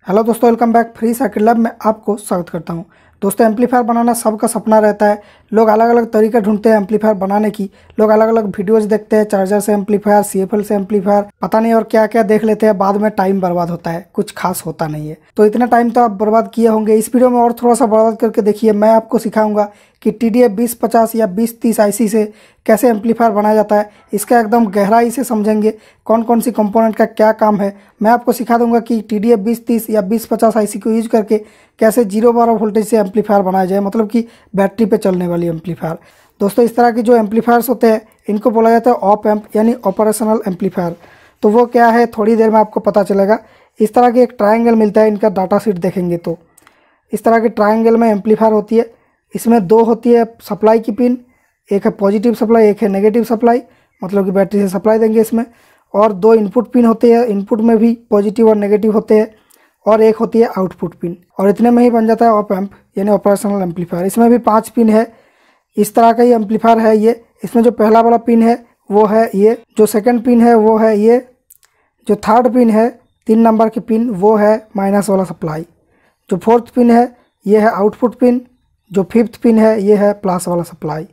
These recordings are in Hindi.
हेलो दोस्तों, welcome back. Free circuit lab में आपको स्वागत करता हूं। दोस्तों, एम्पलीफायर बनाना सबका सपना रहता है। लोग अलग अलग तरीके ढूंढते हैं एम्पलीफायर बनाने की। लोग अलग अलग वीडियोस देखते हैं, चार्जर से एम्पलीफायर, CFL से एम्पलीफायर, पता नहीं और क्या क्या देख लेते हैं। बाद में टाइम बर्बाद होता है, कुछ खास होता नहीं है। तो इतना टाइम तो आप बर्बाद किए होंगे। इस वीडियो में और थोड़ा सा बर्बाद करके देखिए। मैं आपको सिखाऊंगा कि TDF 2050 या 2030 IC से कैसे एम्पलीफायर बनाया जाता है। इसका एकदम गहराई से समझेंगे कौन कौन सी कंपोनेंट का क्या काम है। मैं आपको सिखा दूंगा कि TDF 2030 या 2050 IC को यूज करके कैसे 0-12 वोल्टेज से एम्पलीफायर बनाया जाए, मतलब कि बैटरी पे चलने वाली एम्पलीफायर। दोस्तों, इस तरह के जो एम्पलीफायर्स होते हैं इनको बोला जाता है ऑप एम्प, यानी ऑपरेशनल एम्पलीफायर। तो वो क्या है थोड़ी देर में आपको पता चलेगा। इस तरह की एक ट्रायंगल मिलता है, इनका डाटा शीट देखेंगे तो इस तरह के ट्रायंगल में एम्पलीफायर होती है। इसमें दो होती है सप्लाई की पिन, एक है पॉजिटिव सप्लाई, एक है नेगेटिव सप्लाई, मतलब कि बैटरी से सप्लाई देंगे इसमें। और दो इनपुट पिन होते हैं, इनपुट में भी पॉजिटिव और नेगेटिव होते हैं। और एक होती है आउटपुट पिन। और इतने में ही बन जाता है ऑप एम्प, यानी ऑपरेशनल एम्पलीफायर। इसमें भी 5 पिन है। इस तरह का ही एम्पलीफायर है ये। इसमें जो पहला वाला पिन है वो है ये, जो सेकंड पिन है वो है ये, जो थर्ड पिन है 3 नंबर की पिन वो है माइनस वाला सप्लाई, जो फोर्थ पिन है ये है आउटपुट पिन, जो फिफ्थ पिन है ये है प्लस वाला सप्लाई।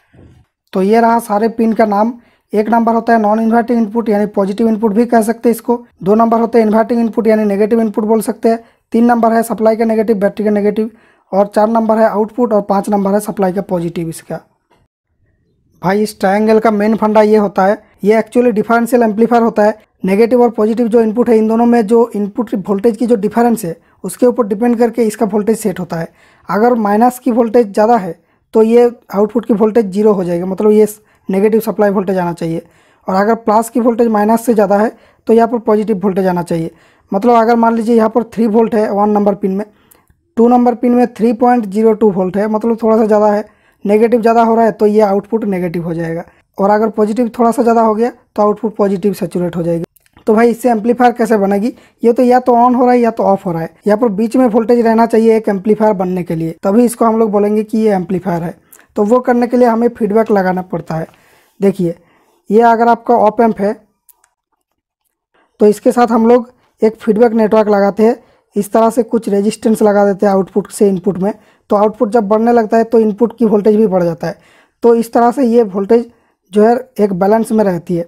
तो ये रहा सारे पिन का नाम। एक नंबर होता है नॉन इन्वर्टिंग इनपुट, यानी पॉजिटिव इनपुट भी कह सकते हैं इसको। 2 नंबर होते हैं इन्वर्टिंग इनपुट, यानी नेगेटिव इनपुट बोल सकते हैं। 3 नंबर है सप्लाई का नेगेटिव, बैटरी का नेगेटिव। और 4 नंबर है आउटपुट, और 5 नंबर है सप्लाई का पॉजिटिव इसका। भाई, इस ट्रायंगल का मेन फंडा ये होता है, ये एक्चुअली डिफरेंशियल एम्पलीफायर होता है। नेगेटिव और पॉजिटिव जो इनपुट है, इन दोनों में जो इनपुट वोल्टेज की जो डिफरेंस है उसके ऊपर डिपेंड करके इसका वोल्टेज सेट होता है। अगर माइनस की वोल्टेज ज़्यादा है तो ये आउटपुट की वोल्टेज 0 हो जाएगा, मतलब ये नेगेटिव सप्लाई वोल्टेज आना चाहिए। और अगर प्लस की वोल्टेज माइनस से ज़्यादा है तो यहाँ पर पॉजिटिव वोल्टेज आना चाहिए। मतलब अगर मान लीजिए यहाँ पर 3 वोल्ट है 1 नंबर पिन में, 2 नंबर पिन में 3.02 वोल्ट है, मतलब थोड़ा सा ज़्यादा है, नेगेटिव ज़्यादा हो रहा है तो ये आउटपुट नेगेटिव हो जाएगा। और अगर पॉजिटिव थोड़ा सा ज़्यादा हो गया तो आउटपुट पॉजिटिव सैचुरेट हो जाएगी। तो भाई, इससे एम्पलीफायर कैसे बनेगी? ये तो या तो ऑन हो रहा है या तो ऑफ हो रहा है। यहाँ पर बीच में वोल्टेज रहना चाहिए एक एम्पलीफायर बनने के लिए, तभी इसको हम लोग बोलेंगे कि ये एम्पलीफायर है। तो वो करने के लिए हमें फीडबैक लगाना पड़ता है। देखिए, ये अगर आपका ऑप एम्प है तो इसके साथ हम लोग एक फीडबैक नेटवर्क लगाते हैं। इस तरह से कुछ रेजिस्टेंस लगा देते हैं आउटपुट से इनपुट में। तो आउटपुट जब बढ़ने लगता है तो इनपुट की वोल्टेज भी बढ़ जाता है। तो इस तरह से ये वोल्टेज जो है एक बैलेंस में रहती है।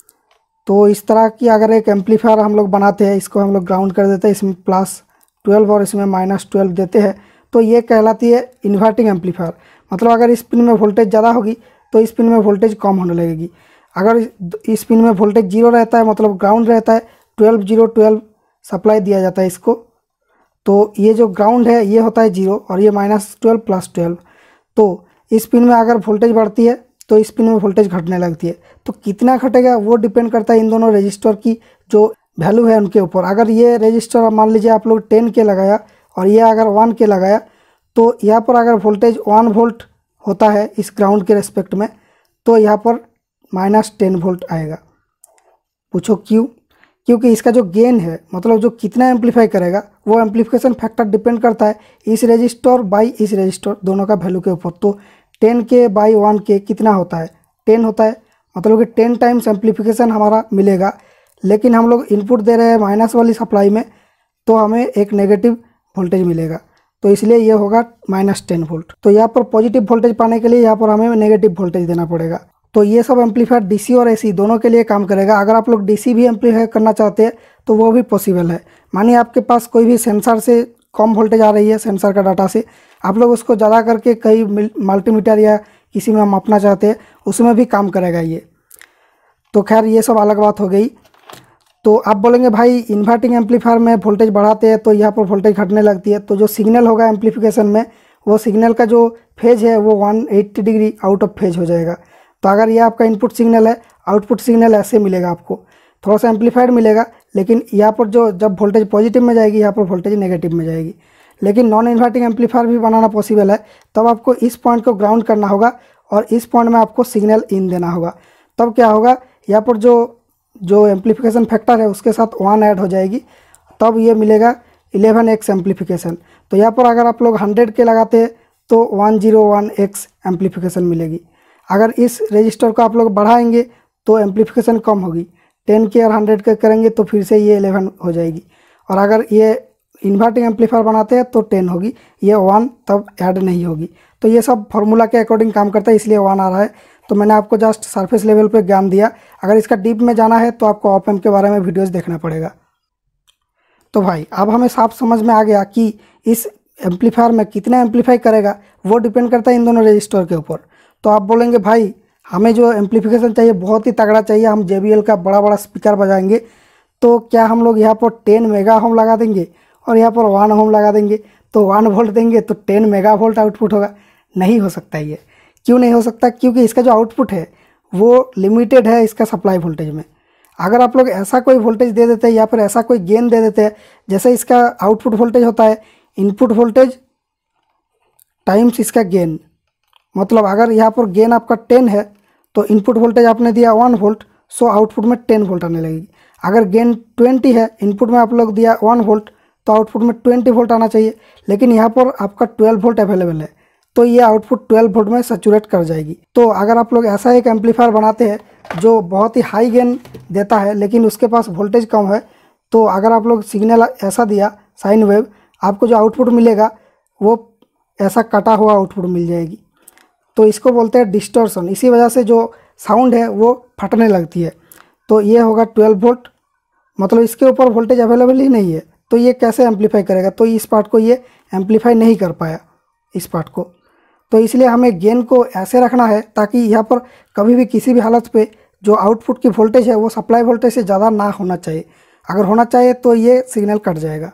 तो इस तरह की अगर एक एम्पलीफायर हम लोग बनाते हैं, इसको हम लोग ग्राउंड कर देते हैं, इसमें +12 और इसमें -12 देते हैं, तो ये कहलाती है इन्वर्टिंग एम्पलीफायर। मतलब अगर इस पिन में वोल्टेज ज़्यादा होगी तो इस पिन में वोल्टेज कम होने लगेगी। अगर इस पिन में वोल्टेज 0 रहता है, मतलब ग्राउंड रहता है, 12 0 12 सप्लाई दिया जाता है इसको। तो ये जो ग्राउंड है ये होता है 0 और ये -12 +12। तो इस पिन में अगर वोल्टेज बढ़ती है तो इस पिन में वोल्टेज घटने लगती है। तो कितना घटेगा वो डिपेंड करता है इन दोनों रजिस्टर की जो वैल्यू है उनके ऊपर। अगर ये रजिस्टर मान लीजिए आप लोग 10 के लगाया और ये अगर 1 के लगाया, तो यहाँ पर अगर वोल्टेज 1 वोल्ट होता है इस ग्राउंड के रेस्पेक्ट में, तो यहाँ पर -10 वोल्ट आएगा। पूछो क्यों? क्योंकि इसका जो गेन है, मतलब जो कितना एम्पलीफाई करेगा, वो एम्पलीफिकेशन फैक्टर डिपेंड करता है इस रजिस्टर बाई इस रजिस्टर दोनों का वैल्यू के ऊपर। तो 10 के बाई 1 के कितना होता है? 10 होता है, मतलब कि 10 टाइम्स एम्पलीफिकेशन हमारा मिलेगा। लेकिन हम लोग इनपुट दे रहे हैं माइनस वाली सप्लाई में, तो हमें एक नेगेटिव वोल्टेज मिलेगा। तो इसलिए ये होगा -10 वोल्ट। तो यहाँ पर पॉजिटिव वोल्टेज पाने के लिए यहाँ पर हमें नेगेटिव वोल्टेज देना पड़ेगा। तो ये सब एम्पलीफायर DC और AC दोनों के लिए काम करेगा। अगर आप लोग DC भी एम्पलीफाई करना चाहते हैं तो वो भी पॉसिबल है। मानिए आपके पास कोई भी सेंसर से कम वोल्टेज आ रही है, सेंसर का डाटा से, आप लोग उसको ज़्यादा करके कई मल्टीमीटर या किसी में मापना चाहते हैं, उसमें भी काम करेगा ये। तो खैर, ये सब अलग बात हो गई। तो आप बोलेंगे भाई इन्वर्टिंग एम्पलीफायर में वोल्टेज बढ़ाते हैं तो यहाँ पर वोल्टेज घटने लगती है। तो जो सिग्नल होगा एम्पलीफिकेशन में, वो सिग्नल का जो फेज है वो 180 डिग्री आउट ऑफ फेज हो जाएगा। तो अगर ये आपका इनपुट सिग्नल है, आउटपुट सिग्नल ऐसे मिलेगा आपको, थोड़ा सा एम्पलीफाइड मिलेगा। लेकिन यहाँ पर जो जब वोल्टेज पॉजिटिव में जाएगी, यहाँ पर वोल्टेज नेगेटिव में जाएगी। लेकिन नॉन इन्वर्टिंग एम्पलीफायर भी बनाना पॉसिबल है। तब आपको इस पॉइंट को ग्राउंड करना होगा और इस पॉइंट में आपको सिग्नल इन देना होगा। तब क्या होगा, यहाँ पर जो एम्पलीफिकेशन फैक्टर है उसके साथ 1 ऐड हो जाएगी, तब ये मिलेगा 11x एम्पलीफिकेशन। तो यहाँ पर अगर आप लोग 100 के लगाते हैं तो 101x एम्पलीफिकेशन मिलेगी। अगर इस रजिस्टर को आप लोग बढ़ाएंगे तो एम्पलीफिकेशन कम होगी। 10 के और 100 के करेंगे तो फिर से ये 11 हो जाएगी। और अगर ये इन्वर्टिंग एम्पलीफायर बनाते हैं तो 10 होगी, ये 1 तब ऐड नहीं होगी। तो ये सब फार्मूला के अकॉर्डिंग काम करता है, इसलिए 1 आ रहा है। तो मैंने आपको जस्ट सरफेस लेवल पे ज्ञान दिया। अगर इसका डीप में जाना है तो आपको ऑप एम्प के बारे में वीडियोस देखना पड़ेगा। तो भाई अब हमें साफ समझ में आ गया कि इस एम्पलीफायर में कितना एम्पलीफाई करेगा वो डिपेंड करता है इन दोनों रजिस्टर के ऊपर। तो आप बोलेंगे भाई हमें जो एम्पलीफिकेशन चाहिए बहुत ही तगड़ा चाहिए, हम JBL का बड़ा बड़ा स्पीकर बजाएंगे, तो क्या हम लोग यहाँ पर 10 मेगा होम लगा देंगे और यहाँ पर 1 होम लगा देंगे तो 1 वोल्ट देंगे तो 10 मेगा वोल्ट आउटपुट होगा? नहीं हो सकता ये। क्यों नहीं हो सकता? क्योंकि इसका जो आउटपुट है वो लिमिटेड है इसका सप्लाई वोल्टेज में। अगर आप लोग ऐसा कोई वोल्टेज दे देते हैं या फिर ऐसा कोई गेन दे देते हैं, जैसे इसका आउटपुट वोल्टेज होता है इनपुट वोल्टेज टाइम्स इसका गेन, मतलब अगर यहाँ पर गेन आपका 10 है तो इनपुट वोल्टेज आपने दिया 1 वोल्ट, सो आउटपुट में 10 वोल्ट आने लगेगी। अगर गेन 20 है, इनपुट में आप लोग दिया 1 वोल्ट, तो आउटपुट में 20 वोल्ट आना चाहिए। लेकिन यहाँ पर आपका 12 वोल्ट अवेलेबल है, तो ये आउटपुट 12 वोल्ट में सैचुरेट कर जाएगी। तो अगर आप लोग ऐसा एक एम्पलीफायर बनाते हैं जो बहुत ही हाई गेन देता है लेकिन उसके पास वोल्टेज कम है, तो अगर आप लोग सिग्नल ऐसा दिया साइन वेव, आपको जो आउटपुट मिलेगा वो ऐसा कटा हुआ आउटपुट मिल जाएगी। तो इसको बोलते हैं डिस्टॉर्शन। इसी वजह से जो साउंड है वो फटने लगती है। तो ये होगा 12 वोल्ट, मतलब इसके ऊपर वोल्टेज अवेलेबल ही नहीं है, तो ये कैसे एम्पलीफाई करेगा? तो इस पार्ट को ये एम्पलीफाई नहीं कर पाया, इस पार्ट को। तो इसलिए हमें गेन को ऐसे रखना है ताकि यहाँ पर कभी भी किसी भी हालत पे जो आउटपुट की वोल्टेज है वो सप्लाई वोल्टेज से ज़्यादा ना होना चाहिए। अगर होना चाहिए तो ये सिग्नल कट जाएगा।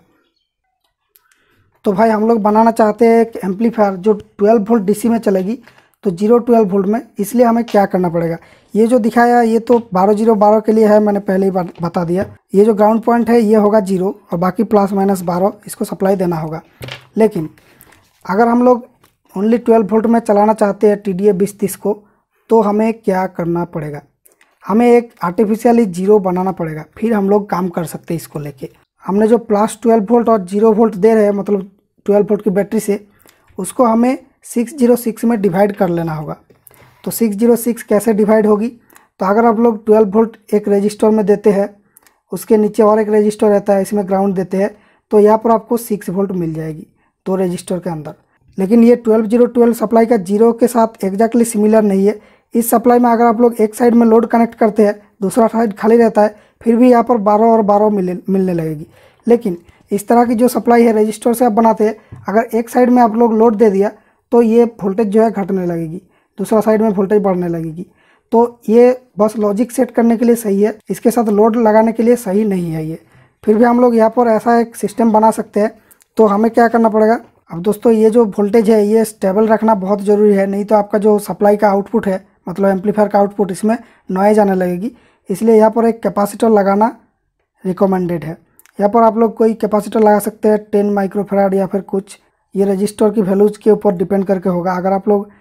तो भाई हम लोग बनाना चाहते हैं एक एम्पलीफायर जो 12 वोल्ट DC में चलेगी, तो 0-12 वोल्ट में। इसलिए हमें क्या करना पड़ेगा? ये जो दिखाया ये तो 12-0-12 के लिए है, मैंने पहले ही बता दिया। ये जो ग्राउंड पॉइंट है ये होगा 0 और बाकी ±12 इसको सप्लाई देना होगा। लेकिन अगर हम लोग ओनली 12 वोल्ट में चलाना चाहते हैं TDA 2030 को, तो हमें क्या करना पड़ेगा? हमें एक आर्टिफिशियली 0 बनाना पड़ेगा, फिर हम लोग काम कर सकते हैं इसको लेके। हमने जो +12 वोल्ट और 0 वोल्ट दे रहे हैं, मतलब 12 वोल्ट की बैटरी से, उसको हमें 606 में डिवाइड कर लेना होगा। तो 606 कैसे डिवाइड होगी? तो अगर आप लोग 12 वोल्ट एक रजिस्टर में देते हैं, उसके नीचे और एक रजिस्टर रहता है, इसमें ग्राउंड देते हैं, तो यहाँ पर आपको 6 वोल्ट मिल जाएगी 2 रजिस्टर के अंदर। लेकिन ये 12-0-12 सप्लाई का 0 के साथ एग्जैक्टली सिमिलर नहीं है। इस सप्लाई में अगर आप लोग एक साइड में लोड कनेक्ट करते हैं, दूसरा साइड खाली रहता है, फिर भी यहाँ पर 12 और 12 मिलने लगेगी। लेकिन इस तरह की जो सप्लाई है रजिस्टर से आप बनाते हैं, अगर एक साइड में आप लोग लोड दे दिया तो ये वोल्टेज जो है घटने लगेगी, दूसरा साइड में वोल्टेज बढ़ने लगेगी। तो ये बस लॉजिक सेट करने के लिए सही है, इसके साथ लोड लगाने के लिए सही नहीं है ये। फिर भी हम लोग यहाँ पर ऐसा एक सिस्टम बना सकते हैं। तो हमें क्या करना पड़ेगा? अब दोस्तों ये जो वोल्टेज है ये स्टेबल रखना बहुत ज़रूरी है, नहीं तो आपका जो सप्लाई का आउटपुट है, मतलब एम्पलीफायर का आउटपुट, इसमें नॉइज आने लगेगी। इसलिए यहाँ पर एक कैपेसिटर लगाना रिकमेंडेड है। यहाँ पर आप लोग कोई कैपेसिटर लगा सकते हैं 10 माइक्रोफैराड या फिर कुछ, ये रजिस्टर की वैल्यूज़ के ऊपर डिपेंड करके होगा। अगर आप लोग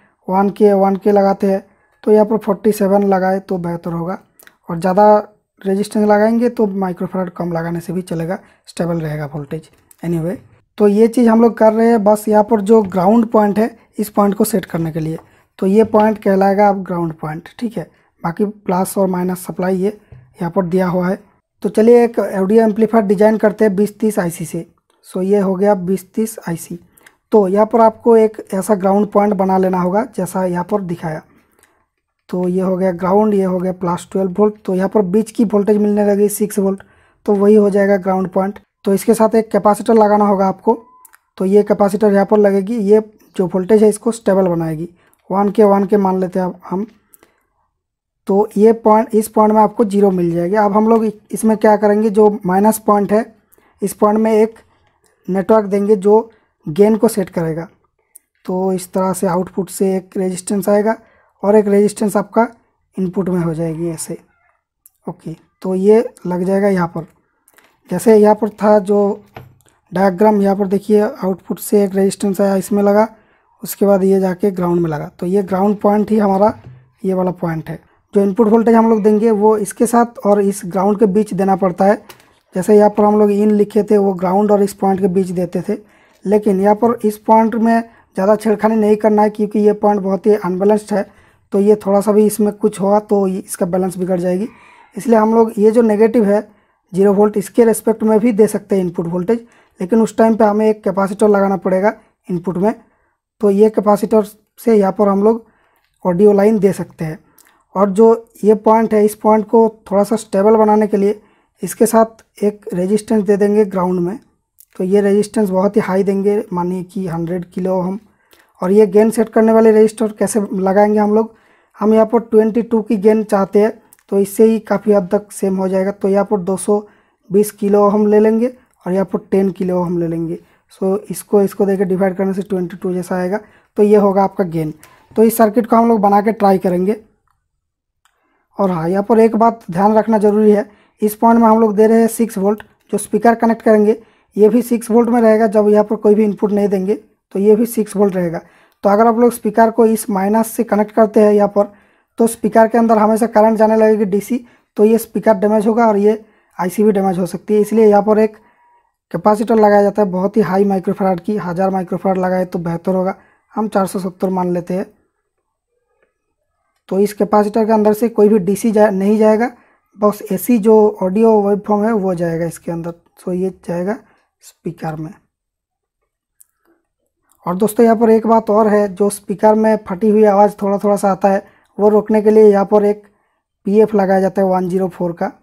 1K लगाते हैं तो यहाँ पर 47 लगाए तो बेहतर होगा, और ज़्यादा रेजिस्टेंस लगाएंगे तो माइक्रोफैराड कम लगाने से भी चलेगा, स्टेबल रहेगा वोल्टेज। एनीवे, तो ये चीज़ हम लोग कर रहे हैं बस यहाँ पर जो ग्राउंड पॉइंट है इस पॉइंट को सेट करने के लिए। तो ये पॉइंट कहलाएगा अब ग्राउंड पॉइंट, ठीक है। बाकी प्लस और माइनस सप्लाई ये यहाँ पर दिया हुआ है। तो चलिए एक ऑडियो एम्पलीफायर डिजाइन करते हैं 2030 IC से। सो ये हो गया 2030 IC। तो यहाँ पर आपको एक ऐसा ग्राउंड पॉइंट बना लेना होगा जैसा यहाँ पर दिखाया। तो ये हो गया ग्राउंड, ये हो गया +12 वोल्ट। तो यहाँ पर बीच की वोल्टेज मिलने लगी 6 वोल्ट, तो वही हो जाएगा ग्राउंड पॉइंट। तो इसके साथ एक कैपेसिटर लगाना होगा आपको। तो ये कैपेसिटर यहाँ पर लगेगी, ये जो वोल्टेज है इसको स्टेबल बनाएगी। 1K मान लेते हैं हम। तो ये पॉइंट, इस पॉइंट में आपको 0 मिल जाएगी। अब हम लोग इसमें क्या करेंगे, जो माइनस पॉइंट है इस पॉइंट में एक नेटवर्क देंगे जो गेन को सेट करेगा। तो इस तरह से आउटपुट से एक रेजिस्टेंस आएगा और एक रेजिस्टेंस आपका इनपुट में हो जाएगी ऐसे। ओके, तो ये लग जाएगा यहाँ पर। जैसे यहाँ पर था जो डायग्राम, यहाँ पर देखिए आउटपुट से एक रेजिस्टेंस आया, इसमें लगा, उसके बाद ये जाके ग्राउंड में लगा। तो ये ग्राउंड पॉइंट ही हमारा ये वाला पॉइंट है। जो इनपुट वोल्टेज हम लोग देंगे वो इसके साथ और इस ग्राउंड के बीच देना पड़ता है। जैसे यहाँ पर हम लोग इन लिखे थे वो ग्राउंड और इस पॉइंट के बीच देते थे, लेकिन यहाँ पर इस पॉइंट में ज़्यादा छेड़खानी नहीं करना है क्योंकि ये पॉइंट बहुत ही अनबैलेंस्ड है। तो ये थोड़ा सा भी इसमें कुछ हुआ तो इसका बैलेंस बिगड़ जाएगी। इसलिए हम लोग ये जो नेगेटिव है 0 वोल्ट, इसके रेस्पेक्ट में भी दे सकते हैं इनपुट वोल्टेज, लेकिन उस टाइम पे हमें एक कैपेसिटर लगाना पड़ेगा इनपुट में। तो ये कैपेसिटर से यहाँ पर हम लोग ऑडियो लाइन दे सकते हैं। और जो ये पॉइंट है, इस पॉइंट को थोड़ा सा स्टेबल बनाने के लिए इसके साथ एक रेजिस्टेंस दे देंगे ग्राउंड में। तो ये रेजिस्टेंस बहुत ही हाई देंगे, मानिए कि 100 किलो ओम। और ये गेन सेट करने वाले रजिस्टर कैसे लगाएंगे हम लोग, हम यहाँ पर 22 की गेन चाहते हैं, तो इससे ही काफ़ी हद तक सेम हो जाएगा। तो यहाँ पर 220 किलो हम ले लेंगे और यहाँ पर 10 किलो हम ले लेंगे। सो इसको देके डिवाइड करने से 22 जैसा आएगा। तो ये होगा आपका गेन। तो इस सर्किट को हम लोग बना के ट्राई करेंगे। और हाँ, यहाँ पर एक बात ध्यान रखना ज़रूरी है, इस पॉइंट में हम लोग दे रहे हैं 6 वोल्ट। जो स्पीकर कनेक्ट करेंगे ये भी 6 वोल्ट में रहेगा। जब यहाँ पर कोई भी इनपुट नहीं देंगे तो ये भी 6 वोल्ट रहेगा। तो अगर आप लोग स्पीकर को इस माइनस से कनेक्ट करते हैं यहाँ पर, तो स्पीकर के अंदर हमेशा करंट जाने लगेगी डीसी, तो ये स्पीकर डैमेज होगा और ये आईसी भी डैमेज हो सकती है। इसलिए यहाँ पर एक कैपेसिटर लगाया जाता है बहुत ही हाई माइक्रोफैराड की। 1000 माइक्रोफैराड लगाए तो बेहतर होगा, हम 470 मान लेते हैं। तो इस कैपेसिटर के अंदर से कोई भी डीसी नहीं जाएगा, बस एसी जो ऑडियो वेवफॉर्म है वो जाएगा इसके अंदर। तो ये जाएगा स्पीकर में। और दोस्तों यहाँ पर एक बात और है, जो स्पीकर में फटी हुई आवाज़ थोड़ा थोड़ा सा आता है, वो रोकने के लिए यहाँ पर एक पीएफ लगाया जाता है 104 का।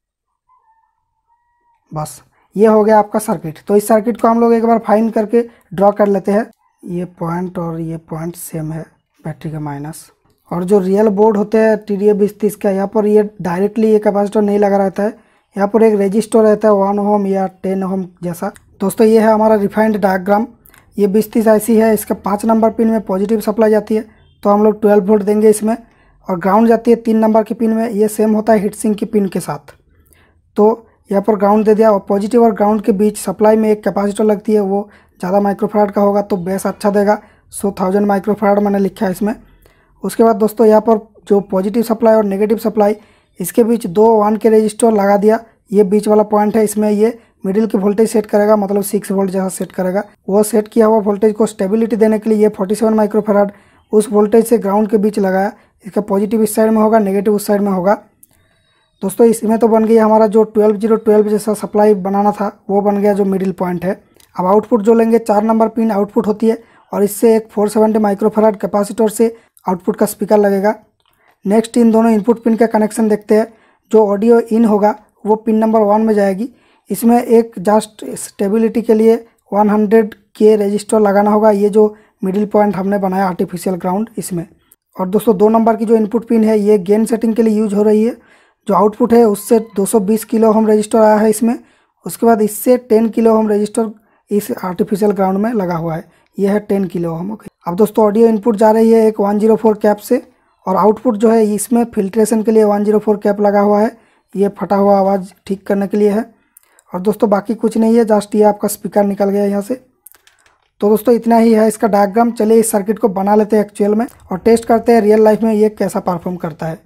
बस ये हो गया आपका सर्किट। तो इस सर्किट को हम लोग एक बार फाइन करके ड्रॉ कर लेते हैं। ये पॉइंट और ये पॉइंट सेम है बैटरी का माइनस। और जो रियल बोर्ड होते हैं TDA 2030 का, यहाँ पर ये डायरेक्टली ये कैपेसिटर नहीं लगा रहता है, यहाँ पर एक रजिस्टर रहता है 1 ओम या 10 ओम जैसा। दोस्तों ये है हमारा रिफाइंड डायग्राम। ये 2030 IC है, इसका 5 नंबर पिन में पॉजिटिव सप्लाई जाती है, तो हम लोग 12 वोल्ट देंगे इसमें। और ग्राउंड जाती है 3 नंबर की पिन में, ये सेम होता है हीट सिंक की पिन के साथ। तो यहाँ पर ग्राउंड दे दिया। और पॉजिटिव और ग्राउंड के बीच सप्लाई में एक कैपेसिटर लगती है, वो ज़्यादा माइक्रोफैराड का होगा तो बेस अच्छा देगा। 1000 माइक्रोफैराड मैंने लिखा है इसमें। उसके बाद दोस्तों यहाँ पर जो पॉजिटिव सप्लाई और नेगेटिव सप्लाई, इसके बीच 2 1 के रजिस्टर लगा दिया। ये बीच वाला पॉइंट है, इसमें ये मिडिल की वोल्टेज सेट करेगा, मतलब 6 वोल्ट जैसा सेट करेगा। वो सेट किया हुआ वोल्टेज को स्टेबिलिटी देने के लिए ये 47 माइक्रोफैराड उस वोल्टेज से ग्राउंड के बीच लगाया। इसका पॉजिटिव इस साइड में होगा, नेगेटिव उस साइड में होगा। दोस्तों इसमें तो बन गया हमारा जो 12 जैसा सप्लाई बनाना था, वो बन गया जो मिडिल पॉइंट है। अब आउटपुट जो लेंगे, 4 नंबर पिन आउटपुट होती है, और इससे एक 470 माइक्रोफैराड कैपेसिटर से आउटपुट का स्पीकर लगेगा। नेक्स्ट इन दोनों इनपुट पिन का कनेक्शन देखते हैं। जो ऑडियो इन होगा वो पिन नंबर 1 में जाएगी। इसमें एक जस्ट स्टेबिलिटी के लिए 100K रजिस्टर लगाना होगा, ये जो मिडिल पॉइंट हमने बनाया आर्टिफिशियल ग्राउंड इसमें। और दोस्तों 2 नंबर की जो इनपुट पिन है, ये गेन सेटिंग के लिए यूज हो रही है। जो आउटपुट है उससे 220 किलो ओम रजिस्टर आया है इसमें। उसके बाद इससे 10 किलो ओम रजिस्टर इस आर्टिफिशियल ग्राउंड में लगा हुआ है, ये है 10 किलो ओम। ओके, अब दोस्तों ऑडियो इनपुट जा रही है एक 104 कैप से, और आउटपुट जो है इसमें फिल्ट्रेशन के लिए 104 कैप लगा हुआ है, ये फटा हुआ आवाज़ ठीक करने के लिए है। और दोस्तों बाकी कुछ नहीं है, जस्ट ये आपका स्पीकर निकल गया यहाँ से। तो दोस्तों इतना ही है इसका डायग्राम। चलिए इस सर्किट को बना लेते हैं एक्चुअल में और टेस्ट करते हैं रियल लाइफ में ये कैसा परफॉर्म करता है।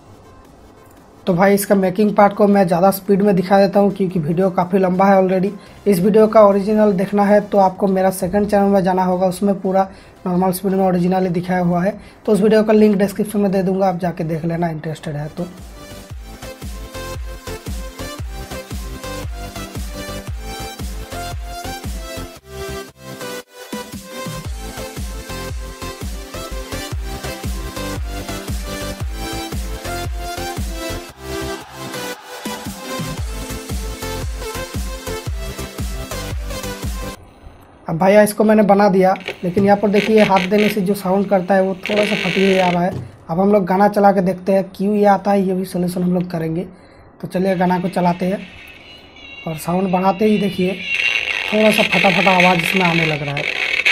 तो भाई इसका मेकिंग पार्ट को मैं ज़्यादा स्पीड में दिखा देता हूँ, क्योंकि वीडियो काफ़ी लंबा है ऑलरेडी। इस वीडियो का ओरिजिनल देखना है तो आपको मेरा सेकंड चैनल में जाना होगा, उसमें पूरा नॉर्मल स्पीड में ओरिजिनली दिखाया हुआ है। तो उस वीडियो का लिंक डिस्क्रिप्शन में दे दूँगा, आप जाके देख लेना इंटरेस्टेड है तो। अब भैया इसको मैंने बना दिया, लेकिन यहाँ पर देखिए हाथ देने से जो साउंड करता है वो थोड़ा सा फटी हुई आ रहा है। अब हम लोग गाना चला के देखते हैं क्यों ये आता है, ये भी सोल्यूशन हम लोग करेंगे। तो चलिए गाना को चलाते हैं और साउंड बढ़ाते ही देखिए थोड़ा सा फटा फटा आवाज़ इसमें आने लग रहा है।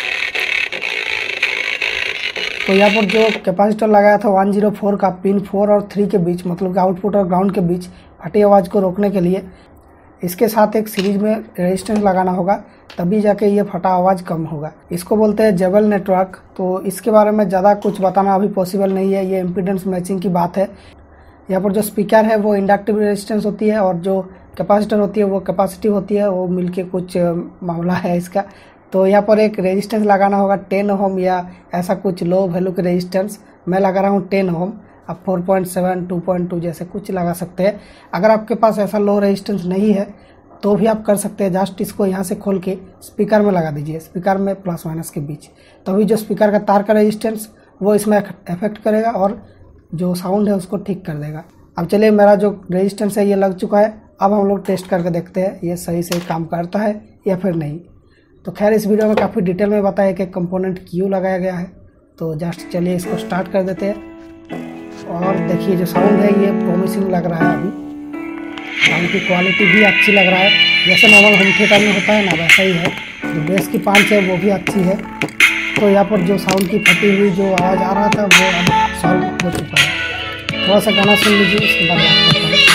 तो यहाँ पर जो कैपेसिटर लगाया था 104 का पिन 4 और 3 के बीच, मतलब कि आउटपुट और ग्राउंड के बीच फटी आवाज़ को रोकने के लिए इसके साथ एक सीरीज में रेजिस्टेंस लगाना होगा, तभी जाके ये फटा आवाज़ कम होगा। इसको बोलते हैं जेबल नेटवर्क। तो इसके बारे में ज़्यादा कुछ बताना अभी पॉसिबल नहीं है, ये इम्पीडेंस मैचिंग की बात है। यहाँ पर जो स्पीकर है वो इंडक्टिव रेजिस्टेंस होती है, और जो कैपेसिटर होती है वो कैपेसिटिव होती है, वो मिलके कुछ मामला है इसका। तो यहाँ पर एक रेजिस्टेंस लगाना होगा 10 ओम या ऐसा कुछ लो वैल्यू के रेजिस्टेंस। मैं लगा रहा हूँ 10 ओम, आप 4.7 2.2 जैसे कुछ लगा सकते हैं। अगर आपके पास ऐसा लो रेजिस्टेंस नहीं है तो भी आप कर सकते हैं। जस्ट इसको यहाँ से खोल के स्पीकर में लगा दीजिए, स्पीकर में प्लस माइनस के बीच, तभी जो स्पीकर का तार का रेजिस्टेंस वो इसमें इफेक्ट करेगा और जो साउंड है उसको ठीक कर देगा। अब चलिए, मेरा जो रेजिस्टेंस है ये लग चुका है। अब हम लोग टेस्ट करके देखते हैं ये सही से काम करता है या फिर नहीं। तो खैर, इस वीडियो में काफ़ी डिटेल में बताया कि कंपोनेंट क्यों लगाया गया है। तो जस्ट चलिए इसको स्टार्ट कर देते हैं और देखिए जो साउंड है ये प्रॉमिसिंग लग रहा है। अभी साउंड की क्वालिटी भी अच्छी लग रहा है, जैसे नॉर्मल होम थिएटर में होता है ना, वैसा ही है। जो बेस की पांच है वो भी अच्छी है। तो यहाँ पर जो साउंड की फटी हुई जो आवाज़ आ रहा था वो अब सॉल्व हो चुका है। थोड़ा सा गाना सुन लीजिए, उसके बाद बात करते हैं।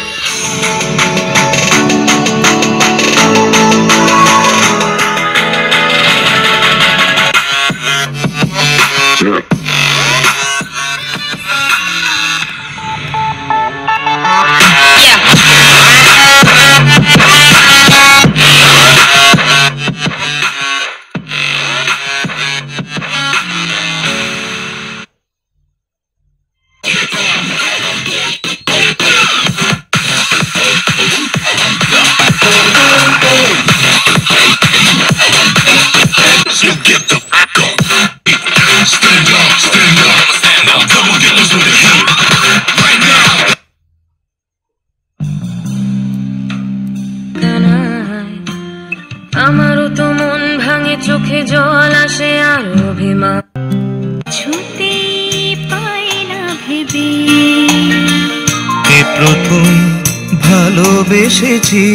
আমারও তো মন ভাঙে, চোখে জল আসে আর অভিমান ছুতে পাই না ভেবে কে প্রথম ভালোবেসেছি।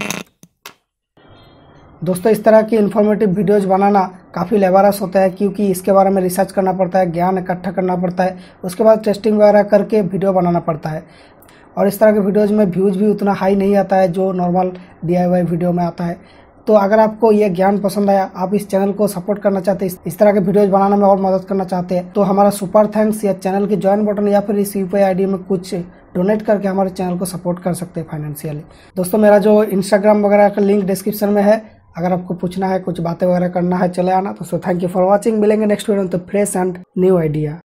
दोस्तों, इस तरह की इन्फॉर्मेटिव वीडियोज़ बनाना काफ़ी लेबरस होता है, क्योंकि इसके बारे में रिसर्च करना पड़ता है, ज्ञान इकट्ठा करना पड़ता है, उसके बाद टेस्टिंग वगैरह करके वीडियो बनाना पड़ता है। और इस तरह के वीडियोज़ में व्यूज़ भी उतना हाई नहीं आता है जो नॉर्मल DIY वीडियो में आता है। तो अगर आपको ये ज्ञान पसंद आया, आप इस चैनल को सपोर्ट करना चाहते हैं, इस तरह के वीडियोज़ बनाने में और मदद करना चाहते हैं, तो हमारा सुपर थैंक्स या चैनल की ज्वाइन बटन या फिर इस UPI ID में कुछ डोनेट करके हमारे चैनल को सपोर्ट कर सकते हैं फाइनेंशियली। दोस्तों, मेरा जो इंस्टाग्राम वगैरह का लिंक डिस्क्रिप्शन में है, अगर आपको पूछना है, कुछ बातें वगैरह करना है, चले आना। तो थैंक यू फॉर वॉचिंग। मिलेंगे नेक्स्ट वीडियो में तो फ्रेश एंड न्यू आइडिया।